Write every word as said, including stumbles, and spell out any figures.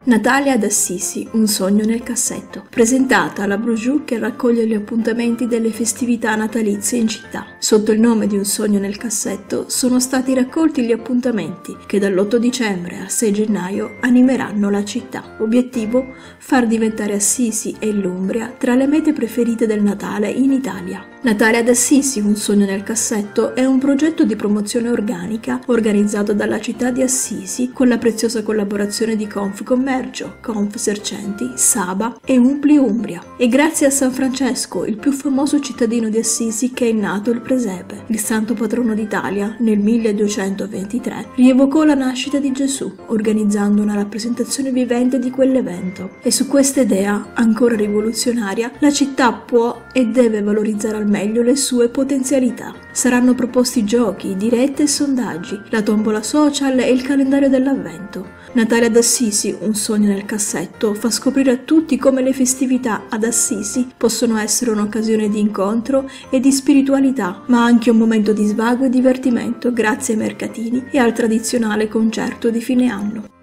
Natale ad Assisi, un sogno nel cassetto, presentata alla brochure che raccoglie gli appuntamenti delle festività natalizie in città. Sotto il nome di Un sogno nel cassetto sono stati raccolti gli appuntamenti che dall'otto dicembre al sei gennaio animeranno la città. Obiettivo: far diventare Assisi e l'Umbria tra le mete preferite del Natale in Italia. Natale ad Assisi, un sogno nel cassetto è un progetto di promozione organica organizzato dalla città di Assisi con la preziosa collaborazione di Confcommercio, Confesercenti, Saba e Umpli Umbria. E grazie a San Francesco, il più famoso cittadino di Assisi, che è nato il presepe. Il santo patrono d'Italia, nel milleduecentoventitré, rievocò la nascita di Gesù, organizzando una rappresentazione vivente di quell'evento. E su questa idea, ancora rivoluzionaria, la città può e deve valorizzare al meglio le sue potenzialità. Saranno proposti giochi, dirette e sondaggi, la tombola social e il calendario dell'avvento. Natale ad Assisi, un sogno nel cassetto, fa scoprire a tutti come le festività ad Assisi possono essere un'occasione di incontro e di spiritualità, ma anche un momento di svago e divertimento grazie ai mercatini e al tradizionale concerto di fine anno.